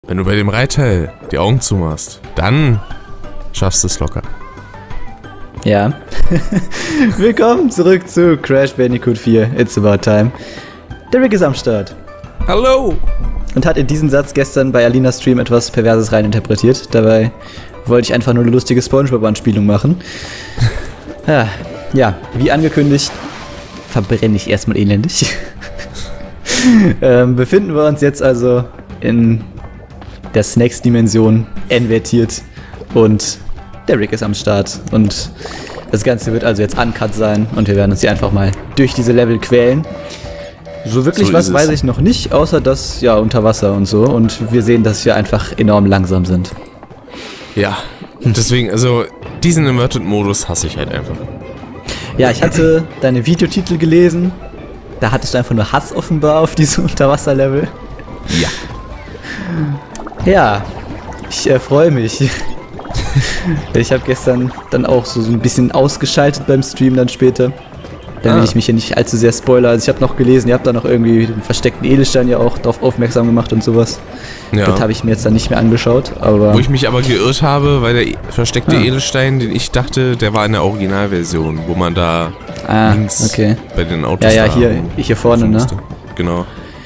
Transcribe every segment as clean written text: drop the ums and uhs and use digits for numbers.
Wenn du bei dem Reitteil die Augen zumachst, dann schaffst du es locker. Ja. Willkommen zurück zu Crash Bandicoot 4. It's about time. Der Rick ist am Start. Hallo! Und hat in diesen Satz gestern bei Alinas Stream etwas Perverses reininterpretiert. Dabei wollte ich einfach nur eine lustige SpongeBob-Anspielung machen. Ja, wie angekündigt, verbrenne ich erstmal elendig. Befinden wir uns jetzt also in der Snacks-Dimension invertiert und der Rick ist am Start und das Ganze wird also jetzt uncut sein und wir werden uns hier einfach mal durch diese Level quälen. So wirklich so was weiß ich noch nicht, außer dass, ja, unter Wasser und so und wir sehen, dass wir einfach enorm langsam sind. Ja, deswegen, also diesen Inverted-Modus hasse ich halt einfach. Ja, ich hatte deine Videotitel gelesen, da hattest du einfach nur Hass offenbar auf diese Unterwasser-Level. Ja. Ja, ich freue mich. Ich habe gestern dann auch so ein bisschen ausgeschaltet beim Stream dann später. Damit ich mich hier nicht allzu sehr spoilere. Also ich habe noch gelesen, ihr habt da noch irgendwie den versteckten Edelstein ja auch darauf aufmerksam gemacht und sowas. Ja. Das habe ich mir jetzt dann nicht mehr angeschaut. Aber wo ich mich aber geirrt habe, weil der versteckte Edelstein, den ich dachte, der war in der Originalversion, wo man da links bei den Autos ja, hier vorne, ne? Genau.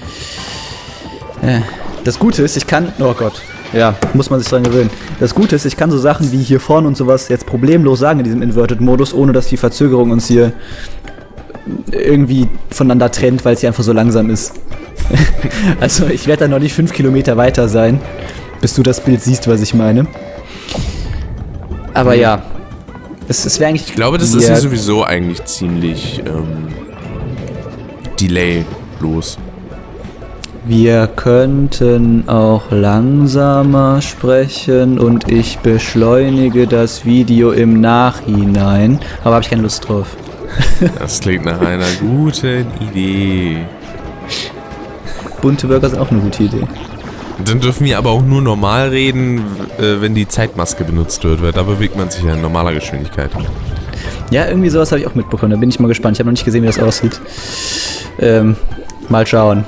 Das Gute ist, ich kann... Oh Gott. Ja, muss man sich dran gewöhnen. Das Gute ist, ich kann so Sachen wie hier vorne und sowas jetzt problemlos sagen in diesem Inverted-Modus, ohne dass die Verzögerung uns hier irgendwie voneinander trennt, weil es hier einfach so langsam ist. Also ich werde da noch nicht 5 Kilometer weiter sein, bis du das Bild siehst, was ich meine. Aber ja, es wäre eigentlich... Ich glaube, das ist ja sowieso eigentlich ziemlich delaylos. Wir könnten auch langsamer sprechen und ich beschleunige das Video im Nachhinein. Aber habe ich keine Lust drauf. Das klingt nach einer guten Idee. Bunte Burger sind auch eine gute Idee. Dann dürfen wir aber auch nur normal reden, wenn die Zeitmaske benutzt wird, weil da bewegt man sich ja in normaler Geschwindigkeit. Ja, irgendwie sowas habe ich auch mitbekommen. Da bin ich mal gespannt. Ich habe noch nicht gesehen, wie das aussieht. Mal schauen.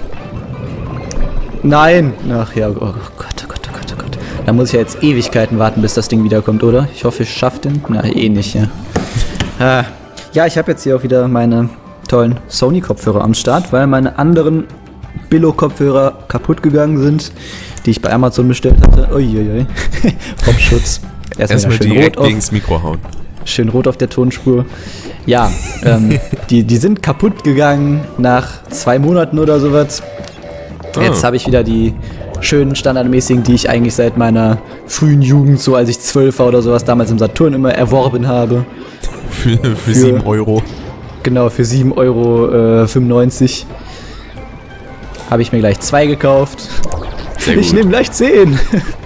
Nein! Ach ja, oh Gott, oh Gott, oh Gott, oh Gott. Da muss ich ja jetzt Ewigkeiten warten, bis das Ding wiederkommt, oder? Ich hoffe, ich schaffe den. Na, eh nicht, ja. Ja, ich habe jetzt hier auch wieder meine tollen Sony-Kopfhörer am Start, weil meine anderen Billo-Kopfhörer kaputt gegangen sind, die ich bei Amazon bestellt hatte. Uiuiui. Popschutz. Erstmal direkt gegen das Mikro hauen. Schön rot auf der Tonspur. Ja, die sind kaputt gegangen nach 2 Monaten oder sowas. Jetzt habe ich wieder die schönen standardmäßigen, die ich eigentlich seit meiner frühen Jugend, so als ich 12 war oder sowas, damals im Saturn immer erworben habe. Für 7 Euro. Genau, für 7,95 € habe ich mir gleich 2 gekauft. Ich nehme gleich 10.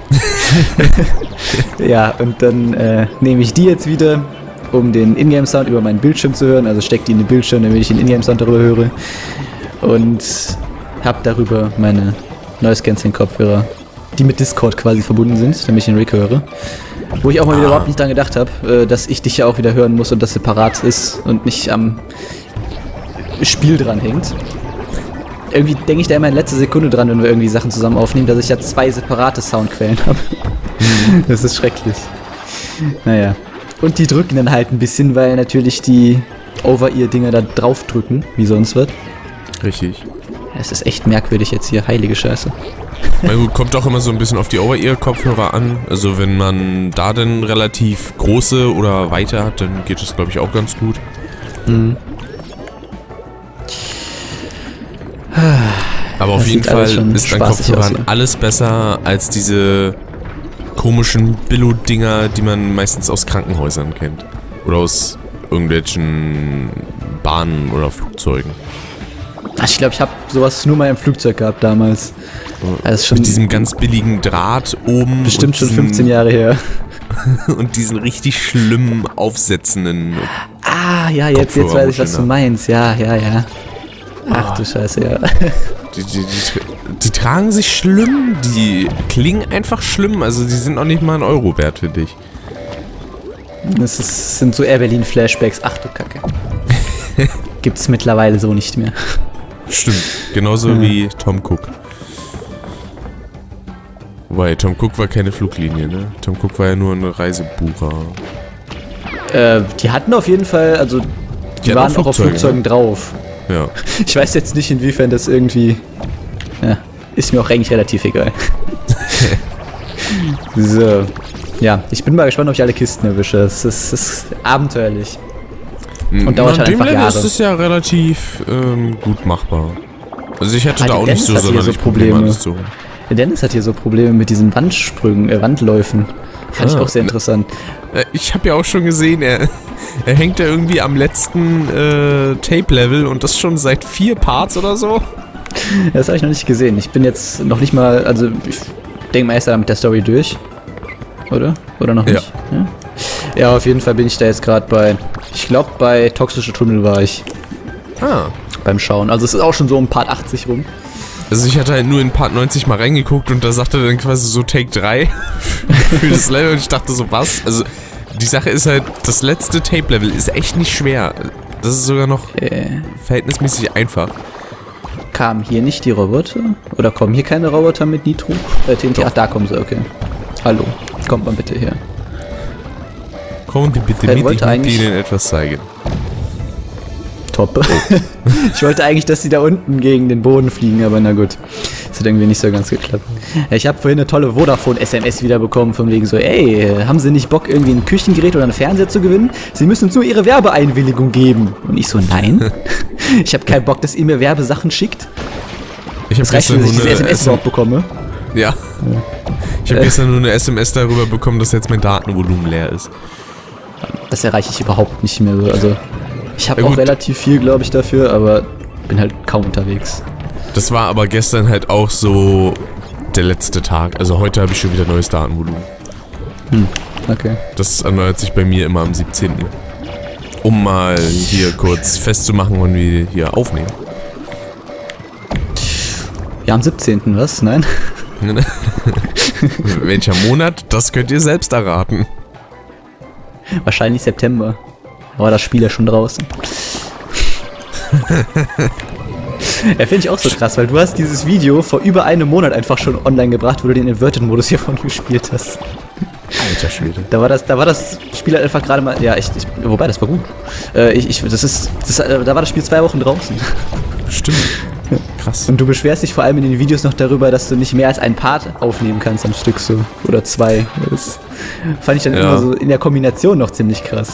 Ja, und dann nehme ich die jetzt wieder, um den Ingame-Sound über meinen Bildschirm zu hören. Also stecke die in den Bildschirm, damit ich den Ingame-Sound darüber höre. Und habe darüber meine Noise-Canceling-Kopfhörer, die mit Discord quasi verbunden sind, damit ich den Rick höre. Wo ich auch mal wieder überhaupt nicht dran gedacht habe, dass ich dich ja auch wieder hören muss und das separat ist und nicht am Spiel dran hängt. Irgendwie denke ich da immer in letzter Sekunde dran, wenn wir irgendwie Sachen zusammen aufnehmen, dass ich ja 2 separate Soundquellen habe. Das ist schrecklich. Naja. Und die drücken dann halt ein bisschen, weil natürlich die Over-Ear-Dinger da drauf drücken, wie sonst wird. Richtig. Es ist echt merkwürdig jetzt hier, heilige Scheiße. Na gut, kommt auch immer so ein bisschen auf die Over-Ear-Kopfhörer an. Also wenn man da dann relativ große oder weite hat, dann geht das, glaube ich, auch ganz gut. Mhm. Aber auf jeden Fall ist an Kopfhörern alles besser als diese komischen Billo-Dinger, die man meistens aus Krankenhäusern kennt. Oder aus irgendwelchen Bahnen oder Flugzeugen. Ich glaube, ich habe sowas nur mal im Flugzeug gehabt damals. Also schon mit diesem ganz billigen Draht oben. Bestimmt schon 15 Jahre her. Und diesen richtig schlimmen aufsetzenden. Ja, jetzt weiß ich, was du meinst. Ja. Ach du Scheiße, ja. Die tragen sich schlimm, die klingen einfach schlimm, also die sind auch nicht mal einen Euro wert für dich. Das sind so Air Berlin Flashbacks, ach du Kacke. Gibt's mittlerweile so nicht mehr. Stimmt, genauso wie Tom Cook. Wobei, Tom Cook war keine Fluglinie, ne? Tom Cook war ja nur ein Reisebucher. Die hatten auf jeden Fall, also die waren auch auf Flugzeugen drauf. Ja. Ich weiß jetzt nicht, inwiefern das irgendwie... Ja, ist mir auch eigentlich relativ egal. So. Ja, ich bin mal gespannt, ob ich alle Kisten erwische. Das ist abenteuerlich. Und dauert halt einfach Jahre. Ist es ja relativ gut machbar. Also ich hatte da auch nicht so sonderlich Probleme. Alles zu. Der Dennis hat hier so Probleme mit diesen Wandsprüngen, Wandläufen. Fand ich auch sehr interessant. Ich habe ja auch schon gesehen, er hängt ja irgendwie am letzten Tape-Level und das schon seit 4 Parts oder so. Das habe ich noch nicht gesehen. Ich bin jetzt noch nicht mal, also ich denke mal, er ist da mit der Story durch. Oder? Oder noch nicht? Ja, ja, auf jeden Fall bin ich da jetzt gerade bei, ich glaube bei Toxische Tunnel war ich. Beim Schauen. Also es ist auch schon so um Part 80 rum. Also ich hatte halt nur in Part 90 mal reingeguckt und da sagte er dann quasi so Take 3 für das Level und ich dachte so, was? Also die Sache ist halt, das letzte Tape-Level ist echt nicht schwer. Das ist sogar noch verhältnismäßig einfach. Kamen hier nicht die Roboter? Oder kommen hier keine Roboter mit Nitro? TNT? Ach, da kommen sie, okay. Hallo, kommt mal bitte her. Kommen Sie bitte mit, ich möchte Ihnen etwas zeigen. Top. Oh. Ich wollte eigentlich, dass sie da unten gegen den Boden fliegen, aber na gut. Das hat irgendwie nicht so ganz geklappt. Ich habe vorhin eine tolle Vodafone-SMS wiederbekommen, von wegen so, ey, haben Sie nicht Bock, irgendwie ein Küchengerät oder einen Fernseher zu gewinnen? Sie müssen uns nur Ihre Werbeeinwilligung geben. Und ich so, nein. Ich habe keinen Bock, dass ihr mir Werbesachen schickt. Das reicht, dass ich diese SMS überhaupt bekomme. Ja. Ich habe gestern nur eine SMS darüber bekommen, dass jetzt mein Datenvolumen leer ist. Das erreiche ich überhaupt nicht mehr so. Also ich habe auch relativ viel, glaube ich, dafür, aber bin halt kaum unterwegs. Das war aber gestern halt auch so der letzte Tag. Also heute habe ich schon wieder neues Datenvolumen. Okay. Das erneuert sich bei mir immer am 17. Um mal hier kurz festzumachen, wann wir hier aufnehmen. Ja, am 17. was? Nein? Welcher Monat? Das könnt ihr selbst erraten. Wahrscheinlich September. Da war das Spiel ja schon draußen. Ja, finde ich auch so krass, weil du hast dieses Video vor über einem Monat einfach schon online gebracht, wo du den Inverted-Modus hiervon gespielt hast. Alter Schwede. Da war das Spiel halt einfach gerade mal, ja, wobei, das war gut. Da war das Spiel 2 Wochen draußen. Stimmt. Krass. Und du beschwerst dich vor allem in den Videos noch darüber, dass du nicht mehr als einen Part aufnehmen kannst am Stück so. Oder 2. Das fand ich dann immer so in der Kombination noch ziemlich krass.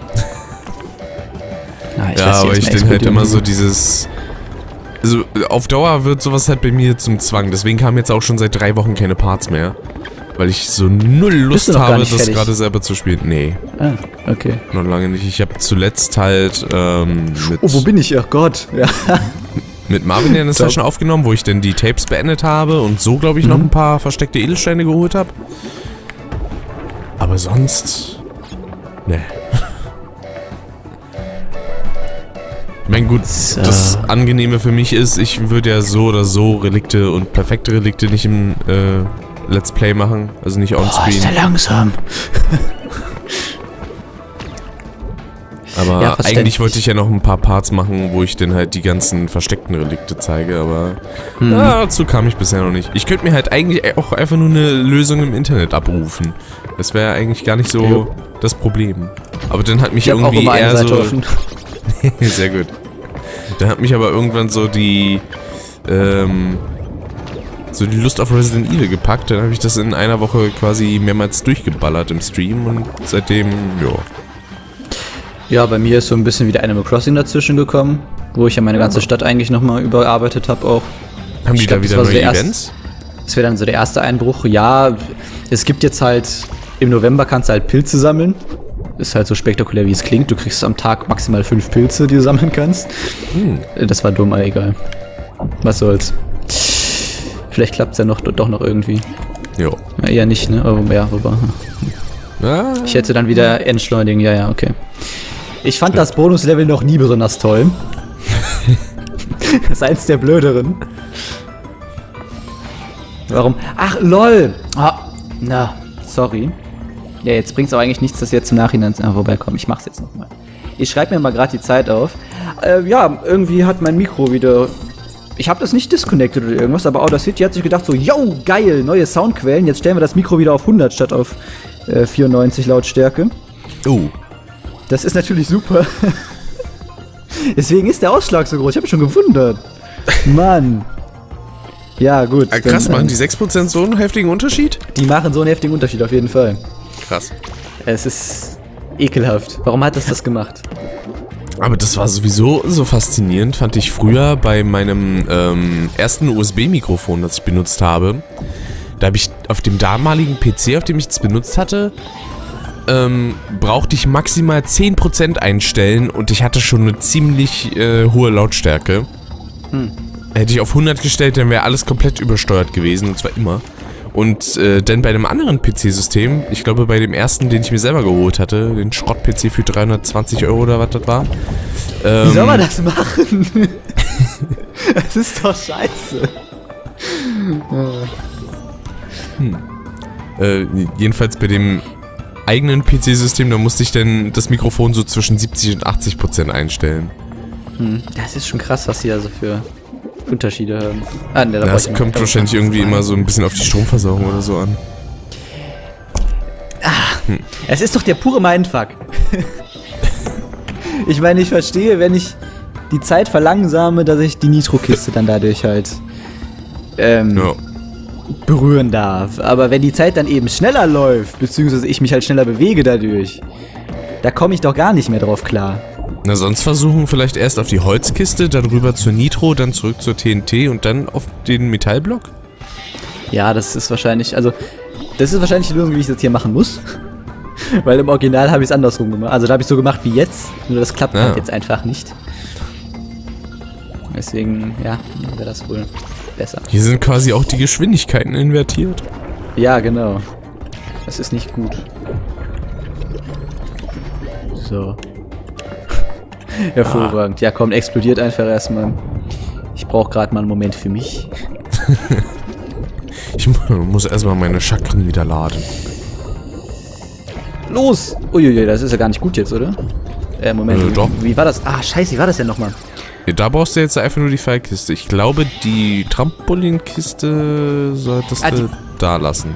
Aber ich denke halt immer so dieses... Also auf Dauer wird sowas halt bei mir zum Zwang. Deswegen kamen jetzt auch schon seit 3 Wochen keine Parts mehr. Weil ich so null Lust habe, das gerade selber zu spielen. Nee. Ah, okay. Noch lange nicht. Ich habe zuletzt halt mit... Oh, wo bin ich? Ach Gott. Ja. Mit Marvin eine Session aufgenommen, wo ich dann die Tapes beendet habe und so, glaube ich, noch ein paar versteckte Edelsteine geholt habe. Aber sonst... Ne. Ich meine, gut, das Angenehme für mich ist, ich würde ja so oder so Relikte und perfekte Relikte nicht im Let's Play machen, also nicht onscreen. Ist der langsam. Aber ja, eigentlich wollte ich ja noch ein paar Parts machen, wo ich dann halt die ganzen versteckten Relikte zeige, aber dazu kam ich bisher noch nicht. Ich könnte mir halt eigentlich auch einfach nur eine Lösung im Internet abrufen. Das wäre eigentlich gar nicht so das Problem. Aber dann hat mich irgendwie eher so... Sehr gut. Dann hat mich aber irgendwann so die Lust auf Resident Evil gepackt. Dann habe ich das in einer Woche quasi mehrmals durchgeballert im Stream und seitdem, Ja, bei mir ist so ein bisschen wieder Animal Crossing dazwischen gekommen, wo ich ja meine ganze Stadt eigentlich nochmal überarbeitet habe auch. Haben die da wieder neue Events? Das wäre dann so der erste Einbruch. Ja, es gibt jetzt halt, im November kannst du halt Pilze sammeln. Ist halt so spektakulär, wie es klingt. Du kriegst am Tag maximal 5 Pilze, die du sammeln kannst. Das war dumm, aber egal. Was soll's. Vielleicht klappt's ja doch noch irgendwie. Jo. Ja, eher nicht, ne? Aber ja, wobei. Ich hätte dann wieder entschleunigen, ja, okay. Ich fand das Bonuslevel noch nie besonders toll. Das ist eins der blöderen. Warum? Ach, lol! Sorry. Ja, jetzt bringt's auch eigentlich nichts, dass jetzt im Nachhinein vorbeikommen. Ich mach's jetzt nochmal. Ich schreibe mir mal gerade die Zeit auf. Ja, irgendwie hat mein Mikro wieder ich habe das nicht disconnected oder irgendwas, aber Audacity hat sich gedacht so, yo, geil, neue Soundquellen, jetzt stellen wir das Mikro wieder auf 100 statt auf 94 Lautstärke. Oh. Das ist natürlich super. Deswegen ist der Ausschlag so groß, ich habe mich schon gewundert. Mann. Ja, gut. Krass, machen die 6% so einen heftigen Unterschied? Die machen so einen heftigen Unterschied, auf jeden Fall. Krass. Es ist ekelhaft. Warum hat das gemacht? Aber das war sowieso so faszinierend, fand ich früher bei meinem ersten USB-Mikrofon, das ich benutzt habe. Da habe ich auf dem damaligen PC, auf dem ich es benutzt hatte, brauchte ich maximal 10% einstellen und ich hatte schon eine ziemlich hohe Lautstärke. Hätte ich auf 100 gestellt, dann wäre alles komplett übersteuert gewesen, und zwar immer. Und dann bei einem anderen PC-System, ich glaube bei dem ersten, den ich mir selber geholt hatte, den Schrott-PC für 320 € oder was das war. Wie soll man das machen? Das ist doch scheiße. Jedenfalls bei dem eigenen PC-System, da musste ich dann das Mikrofon so zwischen 70 und 80% einstellen. Das ist schon krass, was die da so für Unterschiede haben. Das kommt wahrscheinlich irgendwie immer so ein bisschen auf die Stromversorgung oder so an. Es ist doch der pure Mindfuck. Ich meine, ich verstehe, wenn ich die Zeit verlangsame, dass ich die Nitro-Kiste dann dadurch halt berühren darf. Aber wenn die Zeit dann eben schneller läuft, beziehungsweise ich mich halt schneller bewege dadurch, da komme ich doch gar nicht mehr drauf klar. Na, sonst versuchen vielleicht erst auf die Holzkiste, dann rüber zur Nitro, dann zurück zur TNT und dann auf den Metallblock? Ja, das ist wahrscheinlich die Lösung, wie ich das hier machen muss. Weil im Original habe ich es andersrum gemacht. Also da habe ich so gemacht wie jetzt, nur das klappt halt jetzt einfach nicht. Deswegen, ja, wäre das wohl besser. Hier sind quasi auch die Geschwindigkeiten invertiert. Ja, genau. Das ist nicht gut. So. Hervorragend. Ja, komm, explodiert einfach erstmal. Ich brauche gerade mal einen Moment für mich. Ich muss erstmal meine Chakren wieder laden. Los! Uiuiui, das ist ja gar nicht gut jetzt, oder? Moment, doch. Wie war das? Ah, scheiße, wie war das denn nochmal? Ja, da brauchst du jetzt einfach nur die Pfeilkiste. Ich glaube, die Trampolinkiste solltest du da lassen.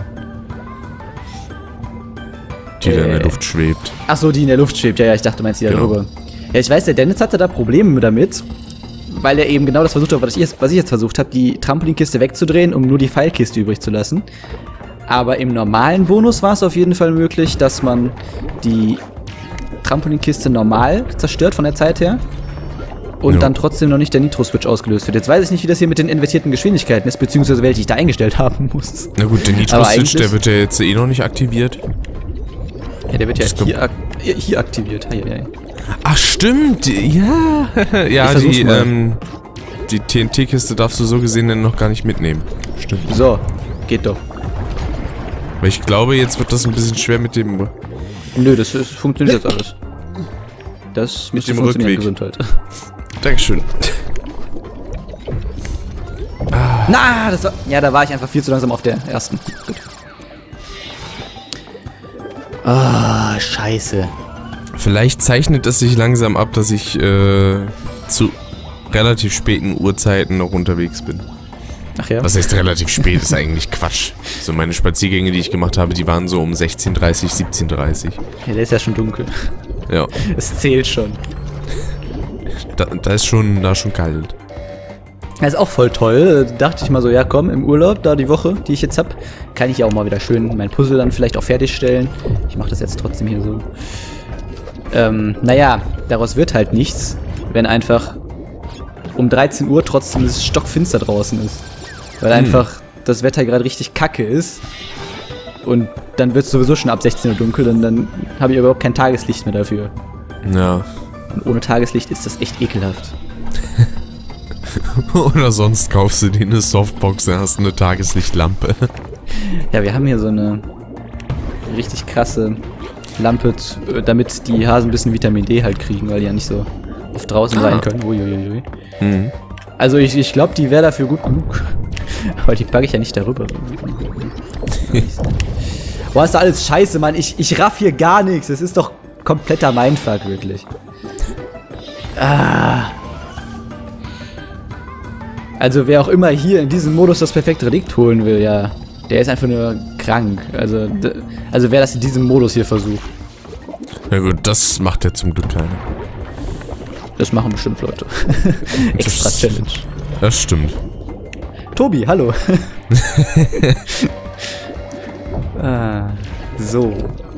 Die da in der Luft schwebt. Ach so, die in der Luft schwebt. Ja, ich dachte, du meinst die da drüber. Ja, ich weiß, der Dennis hatte da Probleme damit, weil er eben genau das versucht hat, was ich jetzt versucht habe, die Trampolinkiste wegzudrehen, um nur die Pfeilkiste übrig zu lassen. Aber im normalen Bonus war es auf jeden Fall möglich, dass man die Trampolinkiste normal zerstört von der Zeit her und dann trotzdem noch nicht der Nitro-Switch ausgelöst wird. Jetzt weiß ich nicht, wie das hier mit den invertierten Geschwindigkeiten ist, beziehungsweise welche ich da eingestellt haben muss. Na gut, der Nitro-Switch, der wird ja jetzt eh noch nicht aktiviert. Ja, der wird ja hier aktiviert. Ach, stimmt. Ja. Ja, die TNT-Kiste darfst du so gesehen dann noch gar nicht mitnehmen. Stimmt. So, geht doch. Weil ich glaube, jetzt wird das ein bisschen schwer mit dem... Nö, das funktioniert jetzt alles. Das mit dem Rückweg. Gesundheit. Dankeschön. Na, das war... Ja, da war ich einfach viel zu langsam auf der ersten. Gut. Ah, scheiße. Vielleicht zeichnet es sich langsam ab, dass ich zu relativ späten Uhrzeiten noch unterwegs bin. Ach ja? Was heißt relativ spät? Ist eigentlich Quatsch. So meine Spaziergänge, die ich gemacht habe, die waren so um 16:30, 17:30. Ja, der ist ja schon dunkel. Ja. Es zählt schon. Da ist schon kalt. Das ist auch voll toll. Da dachte ich mal so, ja komm, im Urlaub, da die Woche, die ich jetzt hab, kann ich ja auch mal wieder schön mein Puzzle dann vielleicht auch fertigstellen. Ich mache das jetzt trotzdem hier so. Naja, daraus wird halt nichts, wenn einfach um 13 Uhr trotzdem es stockfinster draußen ist. Weil einfach das Wetter gerade richtig kacke ist. Und dann wird es sowieso schon ab 16 Uhr dunkel, dann habe ich überhaupt kein Tageslicht mehr dafür. Ja. Und ohne Tageslicht ist das echt ekelhaft. Oder sonst kaufst du dir eine Softbox, dann hast du eine Tageslichtlampe. Ja, wir haben hier so eine richtig krasse Lampe, damit die Hasen ein bisschen Vitamin D halt kriegen, weil die ja nicht so oft draußen sein können. Uiuiui. Mhm. Also ich glaube, die wäre dafür gut genug. Aber die packe ich ja nicht darüber. Boah, ist doch alles scheiße, Mann. Ich raff hier gar nichts. Das ist doch kompletter Mindfuck, wirklich. Also wer auch immer hier in diesem Modus das perfekte Relikt holen will, ja, der ist einfach nur krank. Also wer das in diesem Modus hier versucht. Na gut, das macht ja zum Glück keiner. Das machen bestimmt Leute. Extra Challenge. Das stimmt. Tobi, hallo. So.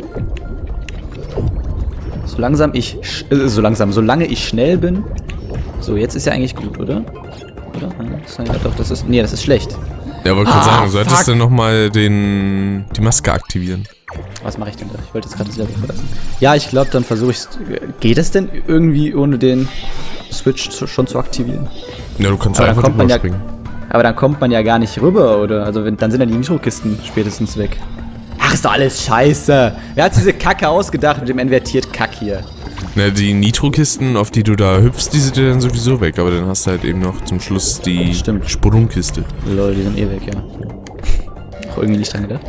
Solange ich schnell bin. So, jetzt ist ja eigentlich gut, oder? Doch, das ist schlecht. Ja, wollte gerade sagen, solltest du nochmal die Maske aktivieren. Was mache ich denn da? Ich wollte jetzt gerade das Level verlassen. Ja, ich glaube, dann versuche ich es. Geht es denn irgendwie ohne den Switch schon zu aktivieren? Ja, du kannst einfach drüber springen. Aber dann kommt man ja gar nicht rüber, oder? Also dann sind ja die Nitro-Kisten spätestens weg. Ach, ist doch alles scheiße. Wer hat diese Kacke ausgedacht mit dem Invertiert-Kack hier? Na, die Nitro-Kisten, auf die du da hüpfst, die sind ja dann sowieso weg. Aber dann hast du halt eben noch zum Schluss die Sprungkiste. Lol, die sind eh weg, ja. Auch irgendwie nicht dran gedacht.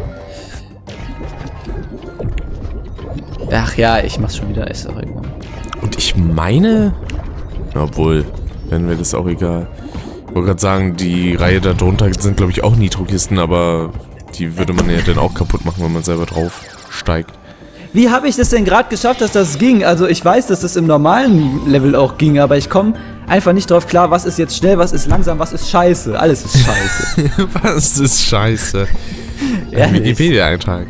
Ach ja, ich mach's schon wieder, ist auch irgendwann. Und ich meine... Obwohl, dann wäre das auch egal. Ich wollte gerade sagen, die Reihe da drunter sind, glaube ich, auch Nitro-Kisten, aber die würde man ja dann auch kaputt machen, wenn man selber drauf steigt. Wie habe ich das denn gerade geschafft, dass das ging? Also ich weiß, dass das im normalen Level auch ging, aber ich komme einfach nicht drauf klar, was ist jetzt schnell, was ist langsam, was ist scheiße. Alles ist scheiße. Was ist scheiße? Wikipedia-Eintrag.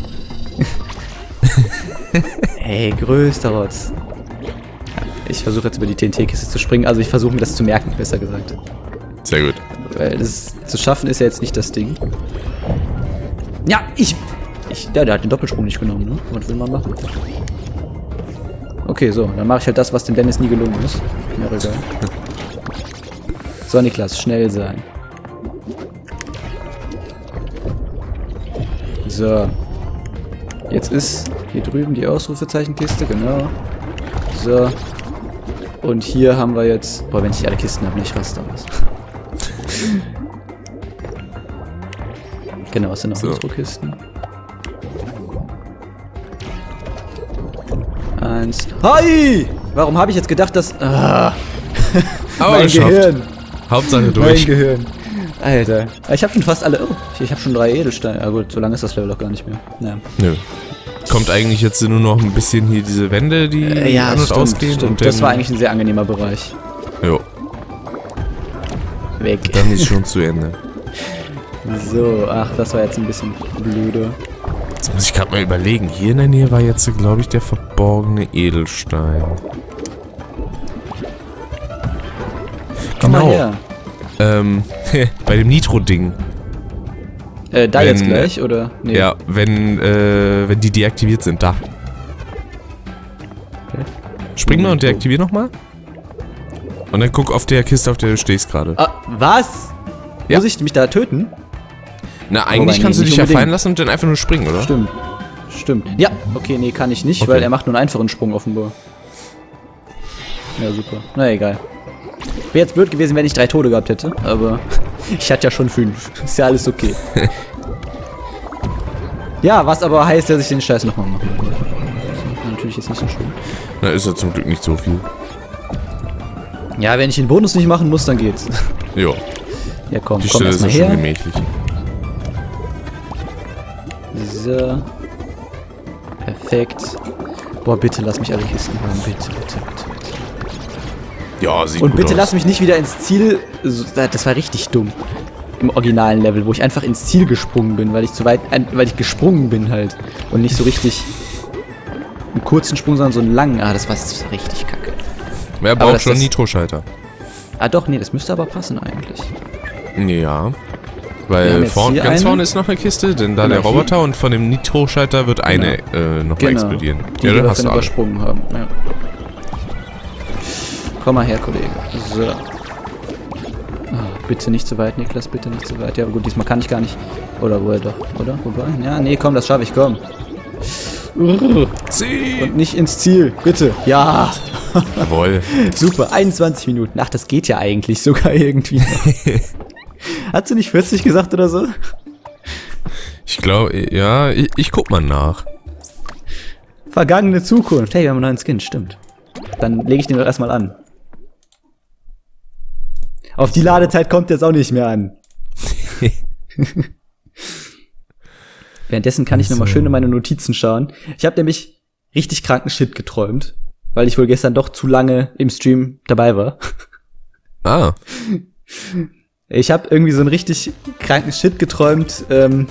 Hey, größter Rotz. Ich versuche jetzt über die TNT-Kiste zu springen, also ich versuche mir das zu merken, besser gesagt. Sehr gut. Weil das zu schaffen ist ja jetzt nicht das Ding. Ja, der hat den Doppelsprung nicht genommen, ne? Was will man machen? Okay, so, dann mache ich halt das, was dem Dennis nie gelungen ist. Mir egal. So, Niklas, schnell sein. So. Jetzt ist hier drüben die Ausrufezeichenkiste, genau. So. Und hier haben wir jetzt... Boah, wenn ich alle Kisten habe, nicht raste aus. Genau, es sind noch Nitro-Kisten. Eins. Hi! Warum habe ich jetzt gedacht, dass... mein Gehirn. Hauptsache durch. Mein Gehirn. Alter. Ich habe schon fast alle... Oh, ich habe schon 3 Edelsteine. Ja gut, so lange ist das Level auch gar nicht mehr. Naja. Nö. Kommt eigentlich jetzt nur noch ein bisschen hier diese Wände, die an und ausgehen. Stimmt. Das war eigentlich ein sehr angenehmer Bereich. Jo. Weg. Dann ist schon zu Ende. So, ach, das war jetzt ein bisschen blöde. Jetzt muss ich gerade mal überlegen. Hier in der Nähe war jetzt, glaube ich, der verborgene Edelstein. Komm mal her. Bei dem Nitro-Ding. Da jetzt gleich, oder? Nee. Ja, wenn die deaktiviert sind, da. Okay. Spring mal und deaktivier nochmal. Und dann guck auf der Kiste, auf der du stehst gerade. Ah, was? Ja. Muss ich mich da töten? Na, eigentlich kannst du dich ja fallen lassen und dann einfach nur springen, oder? Stimmt. Ja, okay, nee, kann ich nicht, weil er macht nur einen einfachen Sprung offenbar. Ja, super. Na, egal. Wäre jetzt blöd gewesen, wenn ich 3 Tode gehabt hätte, aber ich hatte ja schon 5. Ist ja alles okay. Ja, was aber heißt, dass ich den Scheiß nochmal mache. Natürlich ist nicht so schön. Na, ist ja zum Glück nicht so viel. Ja, wenn ich den Bonus nicht machen muss, dann geht's. Jo. Ja, komm, die Stelle ist ja schon gemächlich. So. Perfekt. Boah, bitte lass mich alle Kisten haben. Bitte. Ja, sieht und gut bitte aus. Lass mich nicht wieder ins Ziel... Das war richtig dumm. Im originalen Level, wo ich einfach ins Ziel gesprungen bin, weil ich zu weit... weil ich gesprungen bin halt. Und nicht so richtig... einen kurzen Sprung, sondern so einen langen. Ah, das war richtig kacke. Wer braucht schon Nitro-Schalter? Ah doch, nee, das müsste aber passen eigentlich. Ja. Weil ganz vorne ist noch eine Kiste, denn da der Roboter und von dem Nitro-Schalter wird eine nochmal explodieren. Die ja, wir hast du übersprungen haben. Ja. Komm mal her, Kollege. So. Oh, bitte nicht zu weit, Niklas, bitte nicht zu weit. Ja, gut, diesmal kann ich gar nicht. Oder wohl doch, oder? Wobei? Ja, nee, komm, das schaffe ich, komm. Und nicht ins Ziel, bitte. Ja. Jawohl. Super, 21 Minuten. Ach, das geht ja eigentlich sogar irgendwie noch. Hast du nicht 40 gesagt oder so? Ich glaube, ja, ich guck mal nach. Vergangene Zukunft. Hey, wir haben einen neuen Skin, stimmt. Dann lege ich den doch erstmal an. Auf die Ladezeit kommt jetzt auch nicht mehr an. Währenddessen kann ich nochmal schön in meine Notizen schauen. Ich habe nämlich richtig kranken Shit geträumt, weil ich wohl gestern doch zu lange im Stream dabei war. Ah. Ich habe irgendwie so einen richtig kranken Shit geträumt,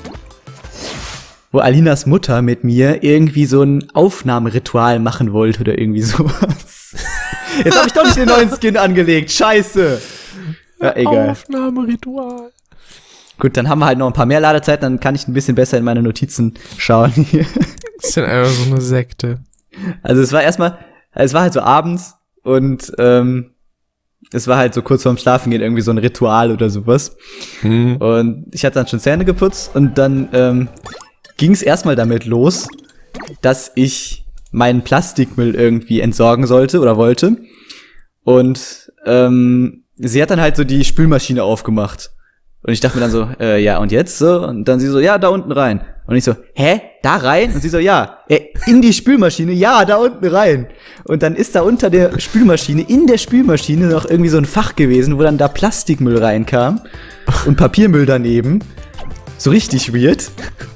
wo Alinas Mutter mit mir irgendwie so ein Aufnahmeritual machen wollte oder irgendwie sowas. Jetzt habe ich doch nicht den neuen Skin angelegt. Scheiße. Ja, egal. Aufnahmeritual. Gut, dann haben wir halt noch ein paar mehr Ladezeiten, dann kann ich ein bisschen besser in meine Notizen schauen hier. Das ist ja einfach so eine Sekte. Also es war halt so abends und es war halt so kurz vorm Schlafengehen irgendwie so ein Ritual oder sowas. Und ich hatte dann schon Zähne geputzt und dann ging es erstmal damit los, dass ich meinen Plastikmüll irgendwie entsorgen sollte oder wollte. Und sie hat dann halt so die Spülmaschine aufgemacht. Und ich dachte mir dann so, ja, und jetzt so? Und dann sie so, ja, da unten rein. Und ich so, hä? Da rein? Und sie so, ja, in die Spülmaschine? Ja, da unten rein. Und dann ist da unter der Spülmaschine, in der Spülmaschine noch irgendwie so ein Fach gewesen, wo dann da Plastikmüll reinkam und Papiermüll daneben. So richtig weird.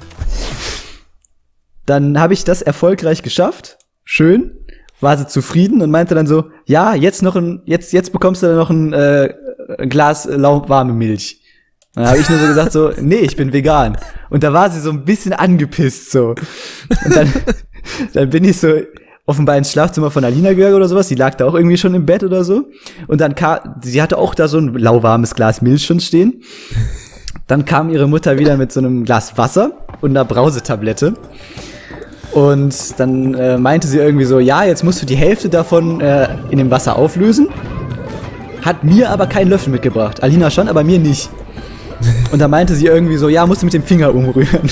Dann habe ich das erfolgreich geschafft. Schön. War sie zufrieden und meinte dann so, ja, jetzt bekommst du dann noch ein Glas lauwarme Milch. Dann habe ich nur so gesagt so, nee, ich bin vegan. Und da war sie so ein bisschen angepisst so. Und dann bin ich so offenbar ins Schlafzimmer von Alina gegangen oder sowas. Die lag da auch irgendwie schon im Bett oder so. Und dann sie hatte auch da so ein lauwarmes Glas Milch schon stehen. Dann kam ihre Mutter wieder mit so einem Glas Wasser und einer Brausetablette. Und dann meinte sie irgendwie so, ja, jetzt musst du die Hälfte davon in dem Wasser auflösen. Hat mir aber keinen Löffel mitgebracht. Alina schon, aber mir nicht. Und da meinte sie irgendwie so, ja, musst du mit dem Finger umrühren.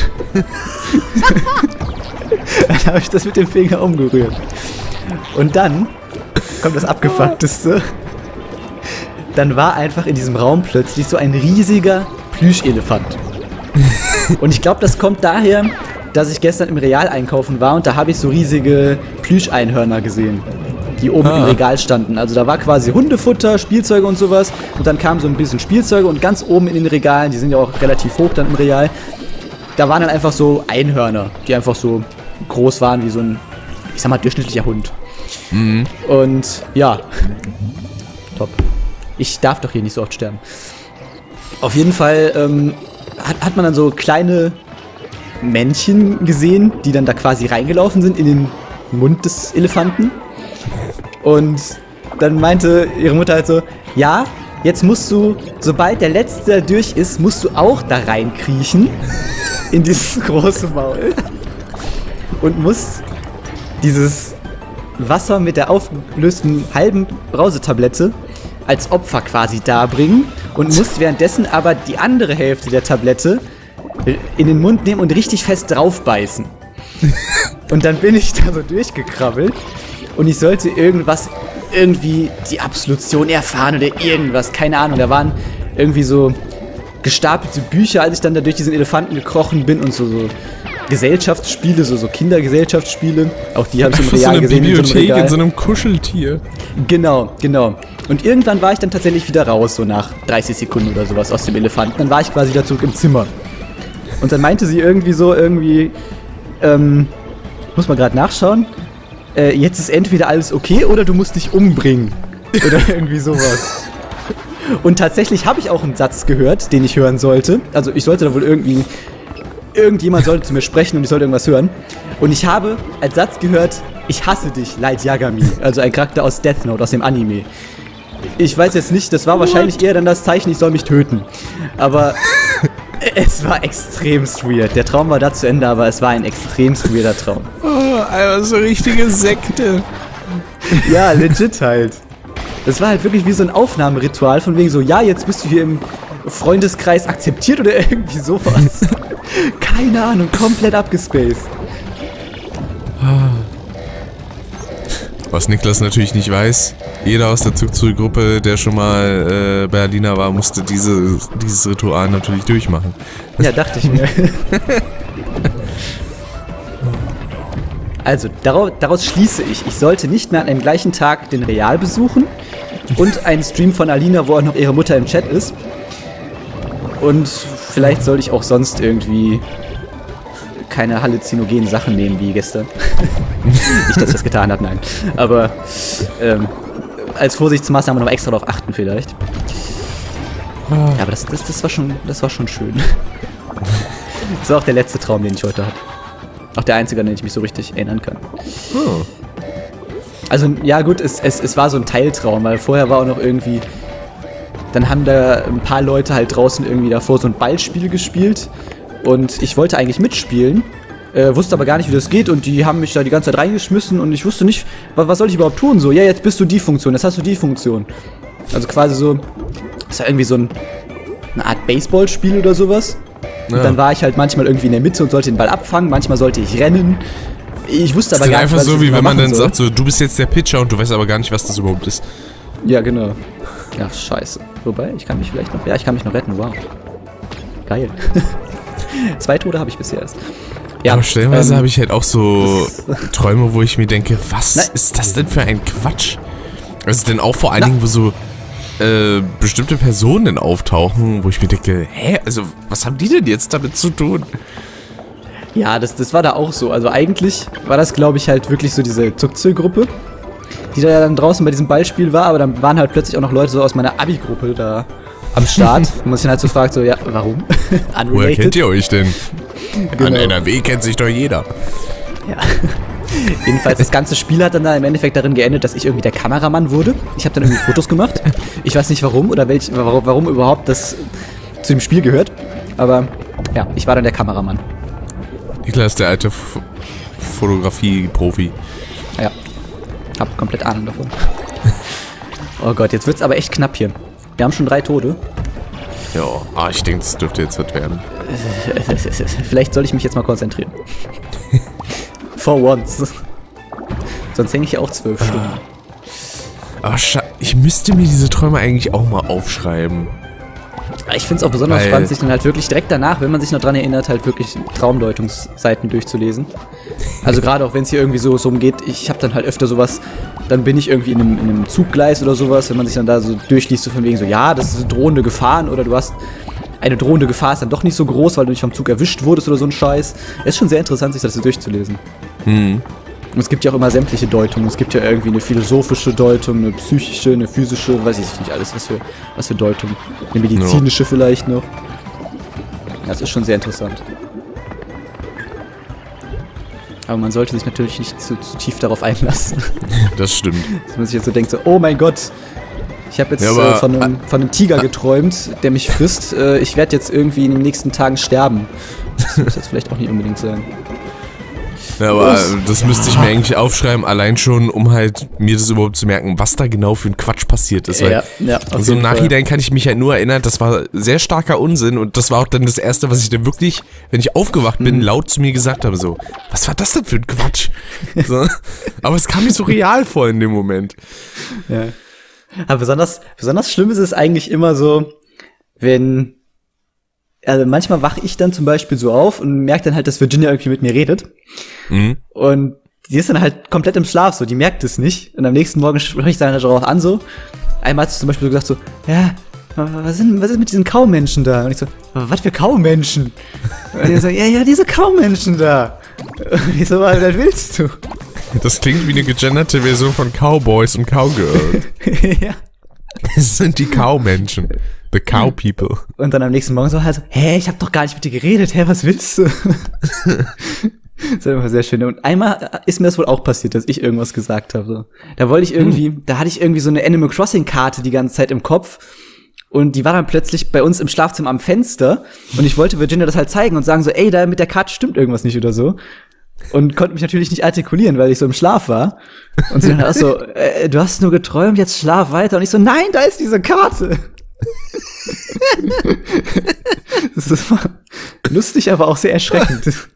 Dann habe ich das mit dem Finger umgerührt. Und dann kommt das Abgefuckteste. Dann war einfach in diesem Raum plötzlich so ein riesiger Plüschelefant. Und ich glaube, das kommt daher, dass ich gestern im Real einkaufen war und da habe ich so riesige Plüscheinhörner gesehen, die oben im Regal standen. Also da war quasi Hundefutter, Spielzeuge und sowas und dann kam so ein bisschen Spielzeuge und ganz oben in den Regalen, die sind ja auch relativ hoch dann im Real, da waren dann einfach so Einhörner, die einfach so groß waren wie so ein, ich sag mal, durchschnittlicher Hund. Mhm. Und ja, top. Ich darf doch hier nicht so oft sterben. Auf jeden Fall hat man dann so kleine Männchen gesehen, die dann da quasi reingelaufen sind in den Mund des Elefanten. Und dann meinte ihre Mutter halt so, ja, jetzt musst du, sobald der Letzte durch ist, musst du auch da reinkriechen in dieses große Maul und musst dieses Wasser mit der aufgelösten halben Brausetablette als Opfer quasi darbringen und musst währenddessen aber die andere Hälfte der Tablette in den Mund nehmen und richtig fest draufbeißen. Und dann bin ich da so durchgekrabbelt und ich sollte irgendwie die Absolution erfahren oder irgendwas, keine Ahnung. Da waren irgendwie so gestapelte Bücher, als ich dann da durch diesen Elefanten gekrochen bin und so Gesellschaftsspiele, so Kindergesellschaftsspiele. Auch die habe ich im Real gesehen. So eine Bibliothek in so einem Kuscheltier. Genau. Und irgendwann war ich dann tatsächlich wieder raus, so nach 30 Sekunden oder sowas aus dem Elefanten. Dann war ich quasi wieder zurück im Zimmer. Und dann meinte sie muss man gerade nachschauen, jetzt ist entweder alles okay oder du musst dich umbringen. Oder irgendwie sowas. Und tatsächlich habe ich auch einen Satz gehört, den ich hören sollte. Also ich sollte da wohl irgendjemand sollte zu mir sprechen und ich sollte irgendwas hören. Und ich habe als Satz gehört, ich hasse dich, Light Yagami. Also ein Charakter aus Death Note, aus dem Anime. Ich weiß jetzt nicht, das war wahrscheinlich eher dann das Zeichen, ich soll mich töten. Aber es war extremst weird. Der Traum war da zu Ende, aber es war ein extremst weirder Traum. Oh, Alter, so eine richtige Sekte. Ja, legit halt. Das war halt wirklich wie so ein Aufnahmeritual von wegen so, ja, jetzt bist du hier im Freundeskreis akzeptiert oder irgendwie sowas. Keine Ahnung, komplett abgespaced. Was Niklas natürlich nicht weiß, jeder aus der Zugzug-Gruppe, der schon mal bei Alina war, musste dieses Ritual natürlich durchmachen. Ja, dachte ich mir. Also, daraus schließe ich sollte nicht mehr an einem gleichen Tag den Real besuchen, Und ein Stream von Alina, wo auch noch ihre Mutter im Chat ist. Und vielleicht sollte ich auch sonst irgendwie keine halluzinogenen Sachen nehmen wie gestern. Nicht, dass ich das getan habe, nein. Aber als Vorsichtsmaßnahme noch extra darauf achten vielleicht. Ja, aber das war schon schön. Das war auch der letzte Traum, den ich heute hatte. Auch der einzige, an den ich mich so richtig erinnern kann. Oh. Also, ja gut, es war so ein Teiltraum, weil vorher war auch noch irgendwie... Dann haben da ein paar Leute halt draußen irgendwie davor so ein Ballspiel gespielt. Und ich wollte eigentlich mitspielen, wusste aber gar nicht, wie das geht. Und die haben mich da die ganze Zeit reingeschmissen und ich wusste nicht, was soll ich überhaupt tun? So, ja, jetzt bist du die Funktion, jetzt hast du die Funktion. Also quasi so, das war irgendwie so eine Art Baseballspiel oder sowas. Ja. Und dann war ich halt manchmal irgendwie in der Mitte und sollte den Ball abfangen, manchmal sollte ich rennen. Ich wusste aber gar nicht, was ich einfach so, wie wenn man dann sagt, so, du bist jetzt der Pitcher und du weißt aber gar nicht, was das überhaupt ist. Ja, genau. Ja, scheiße. Wobei, ich kann mich noch retten, wow. Geil. 2 Tode habe ich bisher erst. Ja, aber stellenweise habe ich halt auch so Träume, wo ich mir denke, was ist das denn für ein Quatsch? Also denn auch vor allen Dingen, wo so bestimmte Personen auftauchen, wo ich mir denke, also was haben die denn jetzt damit zu tun? Ja, das war da auch so. Also eigentlich war das, glaube ich, halt wirklich so diese Zuckzöl-Gruppe, die da dann draußen bei diesem Ballspiel war, aber dann waren halt plötzlich auch noch Leute so aus meiner Abi-Gruppe da am Start. Und man sich dann halt so fragt, so, ja, warum? Woher kennt ihr euch denn? Genau. An NRW kennt sich doch jeder. Ja. Jedenfalls, das ganze Spiel hat dann da im Endeffekt darin geendet, dass ich irgendwie der Kameramann wurde. Ich habe dann irgendwie Fotos gemacht. Ich weiß nicht warum oder warum überhaupt das zu dem Spiel gehört. Aber ja, ich war dann der Kameramann. Niklas, der alte Fotografie-Profi. Ja, hab komplett Ahnung davon. Oh Gott, jetzt wird's aber echt knapp hier. Wir haben schon 3 Tode. Ja, ich denke, das dürfte jetzt was werden. Vielleicht soll ich mich jetzt mal konzentrieren. For once. Sonst hänge ich ja auch 12 Stunden. Aber ich müsste mir diese Träume eigentlich auch mal aufschreiben. Ich finde es auch besonders spannend, sich dann halt wirklich direkt danach, wenn man sich noch dran erinnert, halt wirklich Traumdeutungsseiten durchzulesen. Also gerade auch wenn es hier irgendwie so umgeht, ich habe dann halt öfter sowas, dann bin ich irgendwie in einem Zuggleis oder sowas, wenn man sich dann da so durchliest, so von wegen so, ja, das ist drohende Gefahren oder du hast eine drohende Gefahr ist dann doch nicht so groß, weil du nicht vom Zug erwischt wurdest oder so ein Scheiß. Es ist schon sehr interessant, sich das so durchzulesen. Mhm. Und es gibt ja auch immer sämtliche Deutungen. Es gibt ja irgendwie eine philosophische Deutung, eine psychische, eine physische, weiß ich nicht alles, was für Deutung. Eine medizinische vielleicht noch. Das ist schon sehr interessant. Aber man sollte sich natürlich nicht zu tief darauf einlassen. Das stimmt. Dass man sich jetzt so denkt, so, oh mein Gott, ich habe jetzt von einem Tiger geträumt, der mich frisst. Ich werde jetzt irgendwie in den nächsten Tagen sterben. Das muss jetzt vielleicht auch nicht unbedingt sein. Ja, aber das müsste ich mir eigentlich aufschreiben, allein schon, um halt mir das überhaupt zu merken, was da genau für ein Quatsch passiert ist. Weil so im Nachhinein kann ich mich halt nur erinnern, das war sehr starker Unsinn und das war auch dann das Erste, was ich dann wirklich, wenn ich aufgewacht bin, laut zu mir gesagt habe, so, was war das denn für ein Quatsch? So. Aber es kam mir so real vor in dem Moment. Ja. Aber besonders schlimm ist es eigentlich immer so, wenn, also manchmal wache ich dann zum Beispiel so auf und merke dann halt, dass Virginia irgendwie mit mir redet. Mhm. Und die ist dann halt komplett im Schlaf so, die merkt es nicht. Und am nächsten Morgen spreche ich dann darauf an so. Einmal hat sie zum Beispiel so gesagt so, ja, was ist mit diesen Kaumenschen da? Und ich so, was für Kaumenschen? Und die so, ja, diese Kaumenschen da. Und ich so, was willst du? Das klingt wie eine gegenderte Version von Cowboys und Cowgirls. Ja. Es sind die Cowmenschen. The Cow People. Und dann am nächsten Morgen so, ich hab doch gar nicht mit dir geredet, was willst du? Das war immer sehr schön. Und einmal ist mir das wohl auch passiert, dass ich irgendwas gesagt habe. So. Da hatte ich irgendwie so eine Animal Crossing Karte die ganze Zeit im Kopf. Und die war dann plötzlich bei uns im Schlafzimmer am Fenster. Und ich wollte Virginia das halt zeigen und sagen so, ey, da mit der Karte stimmt irgendwas nicht oder so. Und konnte mich natürlich nicht artikulieren, weil ich so im Schlaf war. Und sie dann auch so, du hast nur geträumt, jetzt schlaf weiter. Und ich so, nein, da ist diese Karte. Das war lustig, aber auch sehr erschreckend.